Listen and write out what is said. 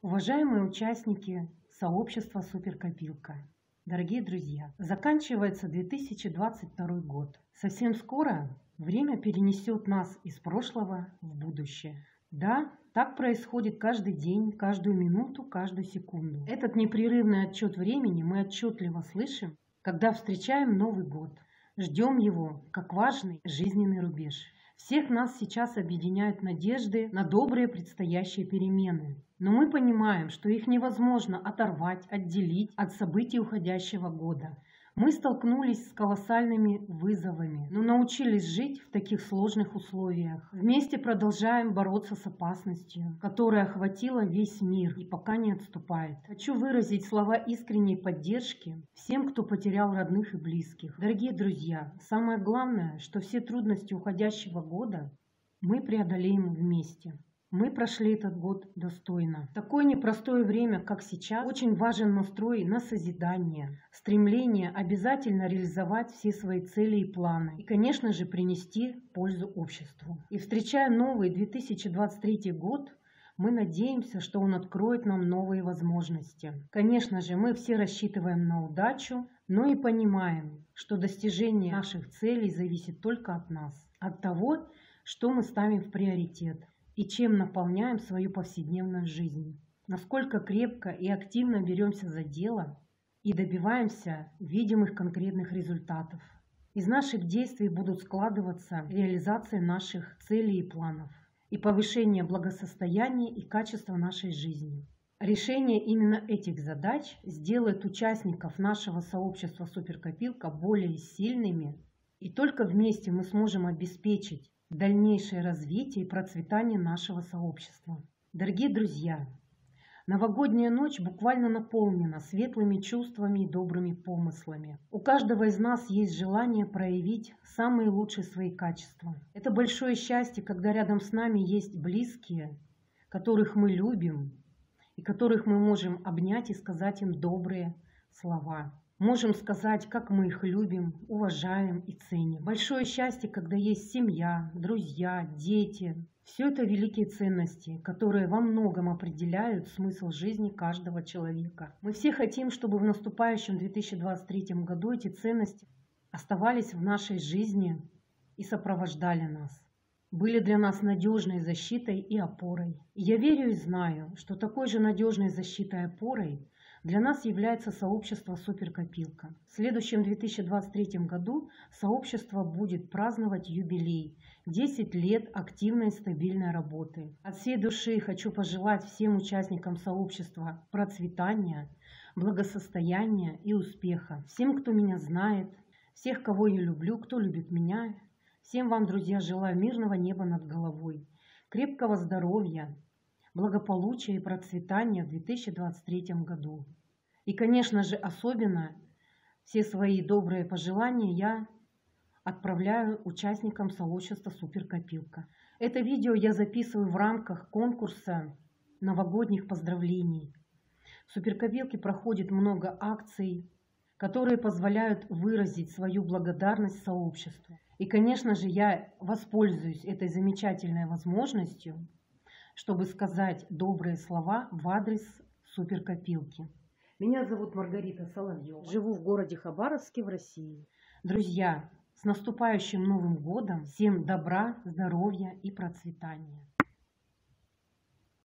Уважаемые участники сообщества Суперкопилка, дорогие друзья, заканчивается 2022 год. Совсем скоро время перенесет нас из прошлого в будущее. Да, так происходит каждый день, каждую минуту, каждую секунду. Этот непрерывный отсчет времени мы отчетливо слышим, когда встречаем Новый год. Ждем его как важный жизненный рубеж. Всех нас сейчас объединяют надежды на добрые предстоящие перемены. Но мы понимаем, что их невозможно оторвать, отделить от событий уходящего года. Мы столкнулись с колоссальными вызовами, но научились жить в таких сложных условиях. Вместе продолжаем бороться с опасностью, которая охватила весь мир и пока не отступает. Хочу выразить слова искренней поддержки всем, кто потерял родных и близких. Дорогие друзья, самое главное, что все трудности уходящего года мы преодолеем вместе. Мы прошли этот год достойно. В такое непростое время, как сейчас, очень важен настрой на созидание, стремление обязательно реализовать все свои цели и планы и, конечно же, принести пользу обществу. И встречая новый 2023 год, мы надеемся, что он откроет нам новые возможности. Конечно же, мы все рассчитываем на удачу, но и понимаем, что достижение наших целей зависит только от нас, от того, что мы ставим в приоритет и чем наполняем свою повседневную жизнь. Насколько крепко и активно беремся за дело и добиваемся видимых конкретных результатов. Из наших действий будут складываться реализация наших целей и планов и повышение благосостояния и качества нашей жизни. Решение именно этих задач сделает участников нашего сообщества Суперкопилка более сильными, и только вместе мы сможем обеспечить дальнейшее развитие и процветание нашего сообщества. Дорогие друзья, новогодняя ночь буквально наполнена светлыми чувствами и добрыми помыслами. У каждого из нас есть желание проявить самые лучшие свои качества. Это большое счастье, когда рядом с нами есть близкие, которых мы любим и которых мы можем обнять и сказать им добрые слова. Можем сказать, как мы их любим, уважаем и ценим. Большое счастье, когда есть семья, друзья, дети. Все это великие ценности, которые во многом определяют смысл жизни каждого человека. Мы все хотим, чтобы в наступающем 2023 году эти ценности оставались в нашей жизни и сопровождали нас. Были для нас надежной защитой и опорой. И я верю и знаю, что такой же надежной защитой и опорой для нас является сообщество Суперкопилка. В следующем 2023 году сообщество будет праздновать юбилей – 10 лет активной и стабильной работы. От всей души хочу пожелать всем участникам сообщества процветания, благосостояния и успеха. Всем, кто меня знает, всех, кого я люблю, кто любит меня, всем вам, друзья, желаю мирного неба над головой, крепкого здоровья, благополучия и процветания в 2023 году. И, конечно же, особенно все свои добрые пожелания я отправляю участникам сообщества Суперкопилка. Это видео я записываю в рамках конкурса новогодних поздравлений. В Суперкопилке проходит много акций, которые позволяют выразить свою благодарность сообществу. И, конечно же, я воспользуюсь этой замечательной возможностью, чтобы сказать добрые слова в адрес Суперкопилки. Меня зовут Маргарита Соловьева. Живу в городе Хабаровске в России. Друзья, с наступающим Новым годом! Всем добра, здоровья и процветания!